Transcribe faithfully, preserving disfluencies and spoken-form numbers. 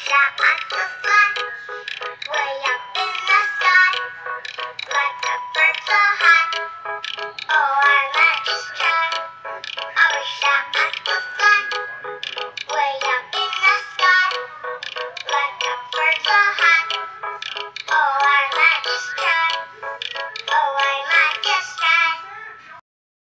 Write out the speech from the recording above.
that I could fly way up in the sky, like a bird so high. Oh, I might just try. I wish that